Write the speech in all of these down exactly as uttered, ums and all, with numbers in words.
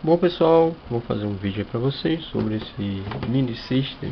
Bom pessoal, vou fazer um vídeo para vocês sobre esse mini system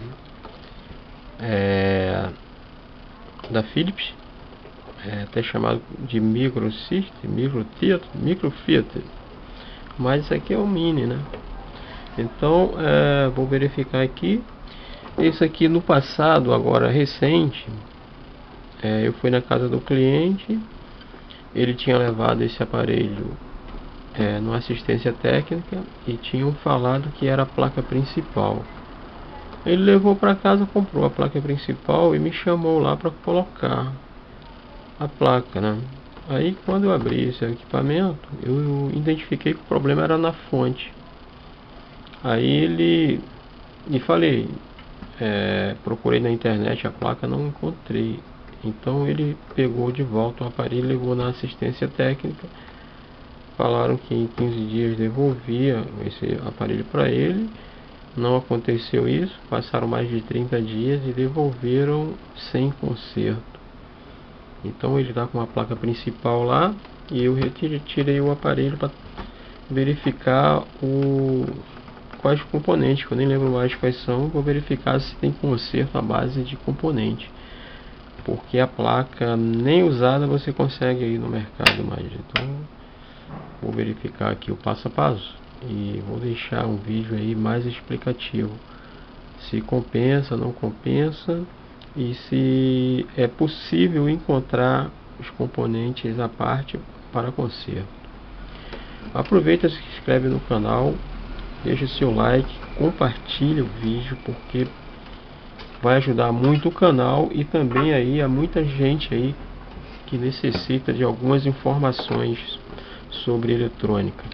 é, da Philips, é, até chamado de micro system, micro theater, micro theater, mas isso aqui é um mini, né? Então é, vou verificar aqui. Isso aqui no passado, agora recente, é, eu fui na casa do cliente, ele tinha levado esse aparelho É, numa assistência técnica e tinham falado que era a placa principal. Ele levou para casa, comprou a placa principal e me chamou lá para colocar a placa, né? Aí quando eu abri esse equipamento, eu identifiquei que o problema era na fonte. Aí ele me falei, é, procurei na internet a placa, não encontrei. Então ele pegou de volta o aparelho, levou na assistência técnica. Falaram que em quinze dias devolvia esse aparelho para ele. Não aconteceu isso. Passaram mais de trinta dias e devolveram sem conserto. Então ele está com a placa principal lá e eu retirei, tirei o aparelho para verificar o, quais componentes, que eu nem lembro mais quais são. Vou verificar se tem conserto à base de componente, porque a placa nem usada você consegue aí no mercado mais. Então vou verificar aqui o passo a passo e vou deixar um vídeo aí mais explicativo, se compensa, não compensa, e se é possível encontrar os componentes à parte para conserto. Aproveita, se inscreve no canal, deixa seu like, compartilha o vídeo, porque vai ajudar muito o canal e também aí a muita gente aí que necessita de algumas informações sobre eletrônica.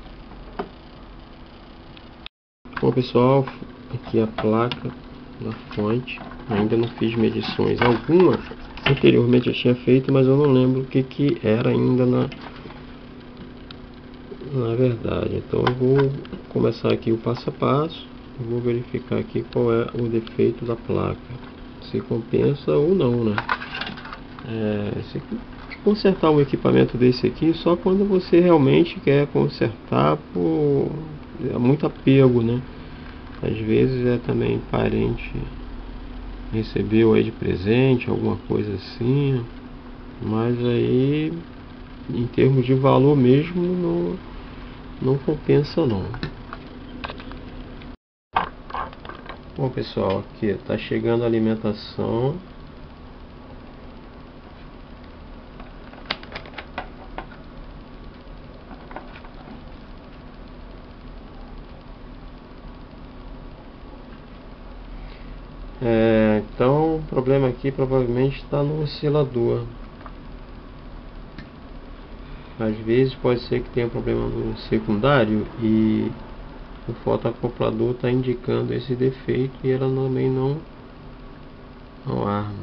Bom pessoal, aqui a placa da fonte. Ainda não fiz medições alguma. Anteriormente eu tinha feito, mas eu não lembro o que que era ainda na na verdade. Então eu vou começar aqui o passo a passo. Eu vou verificar aqui qual é o defeito da placa, se compensa ou não, né? É, se consertar um equipamento desse aqui só quando você realmente quer consertar por é muito apego, né? Às vezes é também parente recebeu aí de presente, alguma coisa assim, mas aí em termos de valor mesmo não, não compensa não. Bom pessoal, aqui tá chegando a alimentação. É, então o problema aqui provavelmente está no oscilador. Às vezes pode ser que tenha problema no secundário e o fotoacoplador está indicando esse defeito e ela também não, não arma.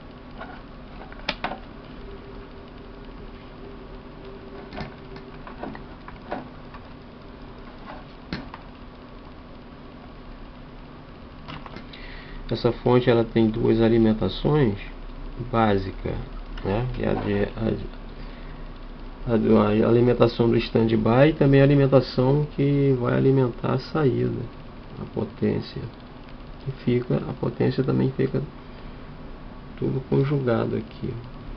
Essa fonte ela tem duas alimentações básicas, né? Que é a, de, a, a, a alimentação do standby e também a alimentação que vai alimentar a saída, a potência. E fica, a potência também fica tudo conjugado aqui.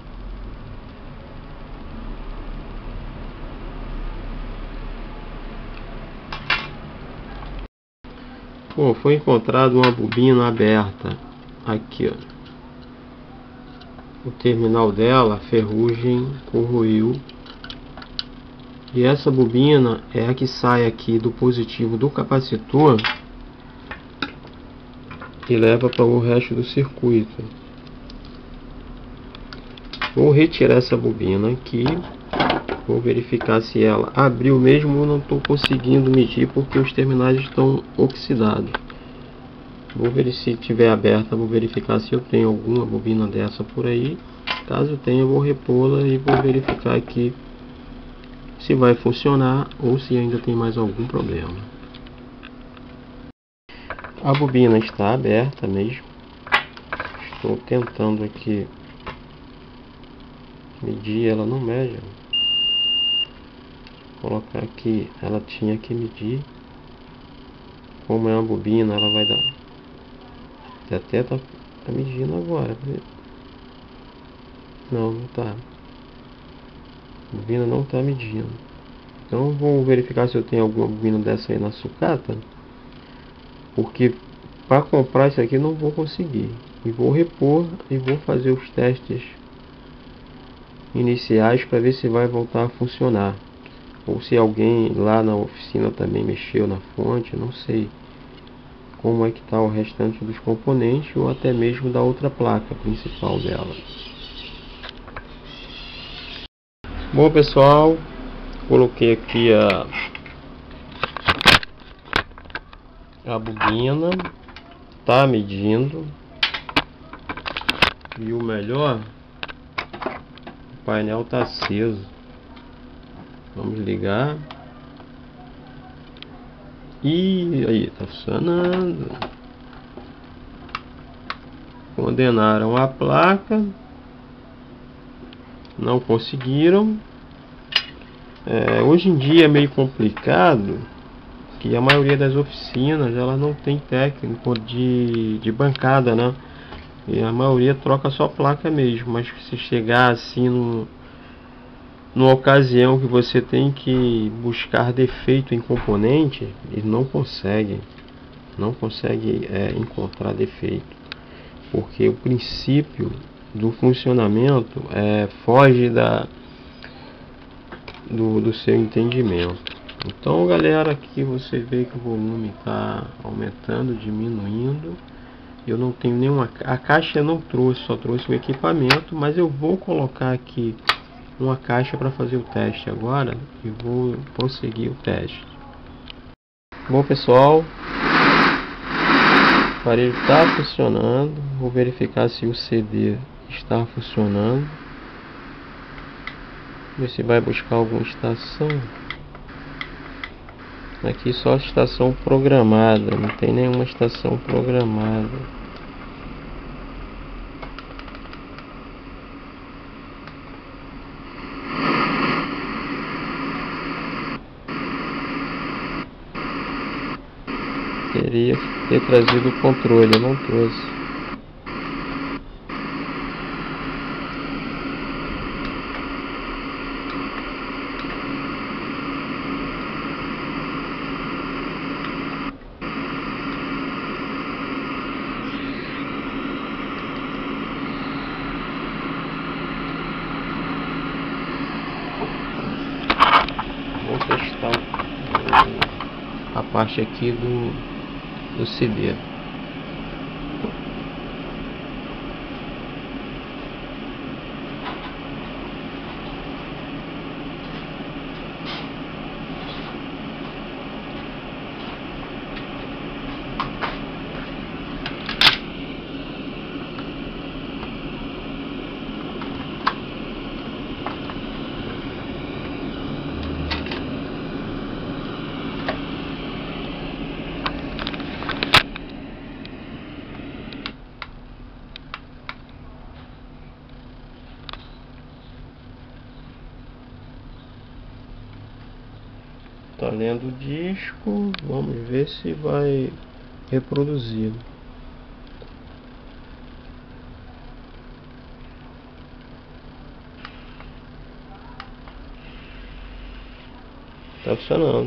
Bom, foi encontrado uma bobina aberta aqui, ó. O terminal dela, a ferrugem corroiu. E essa bobina é a que sai aqui do positivo do capacitor e leva para o resto do circuito. Vou retirar essa bobina aqui. Vou verificar se ela abriu mesmo. Eu não estou conseguindo medir porque os terminais estão oxidados. Vou ver se tiver aberta, vou verificar se eu tenho alguma bobina dessa por aí. Caso eu tenha, eu vou repô-la e vou verificar aqui se vai funcionar ou se ainda tem mais algum problema. A bobina está aberta mesmo. Estou tentando aqui medir, ela não mede. Vou colocar aqui, ela tinha que medir. Como é uma bobina, ela vai dar. Você até tá, tá medindo agora. Não, não tá. A bobina não tá medindo. Então vou verificar se eu tenho alguma bobina dessa aí na sucata. Porque para comprar isso aqui não vou conseguir. E vou repor e vou fazer os testes iniciais para ver se vai voltar a funcionar. Ou se alguém lá na oficina também mexeu na fonte, não sei como é que está o restante dos componentes ou até mesmo da outra placa principal dela. Bom pessoal, coloquei aqui a, a bobina, tá medindo, e o melhor, o painel está aceso. Vamos ligar. E aí, tá funcionando. Condenaram a placa. Não conseguiram. É, hoje em dia é meio complicado, que a maioria das oficinas ela não tem técnico de, de bancada, né? E a maioria troca só placa mesmo. Mas se chegar assim no numa ocasião que você tem que buscar defeito em componente, ele não consegue, não consegue é, encontrar defeito, porque o princípio do funcionamento é, foge da, do, do seu entendimento. Então galera, aqui você vê que o volume está aumentando, diminuindo. Eu não tenho nenhuma, a caixa eu não trouxe, só trouxe o equipamento, mas eu vou colocar aqui uma caixa para fazer o teste agora e vou prosseguir o teste. Bom pessoal, o aparelho está funcionando. Vou verificar se o C D está funcionando, ver se vai buscar alguma estação. Aqui só estação programada, não tem nenhuma estação programada. Teria que ter trazido o controle, eu não trouxe. Vou testar a parte aqui do, do C D. Tá lendo o disco, vamos ver se vai reproduzir. Tá funcionando.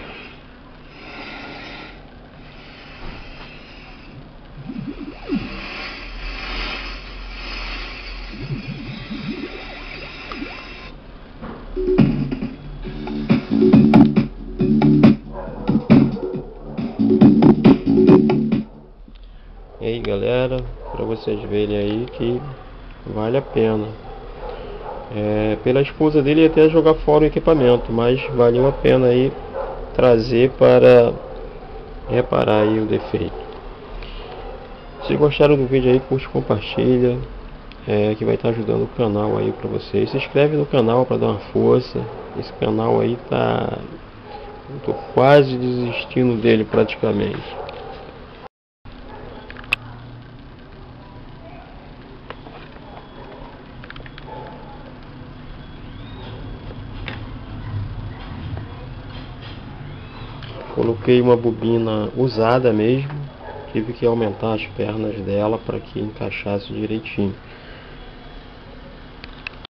E aí galera, para vocês verem aí que vale a pena. É, pela esposa dele ia até jogar fora o equipamento, mas valeu a pena aí trazer para reparar aí o defeito. Se gostaram do vídeo aí, curte, compartilha, é, que vai estar ajudando o canal aí para vocês. Se inscreve no canal para dar uma força. Esse canal aí tá, eu tô quase desistindo dele praticamente. Coloquei uma bobina usada mesmo, tive que aumentar as pernas dela para que encaixasse direitinho.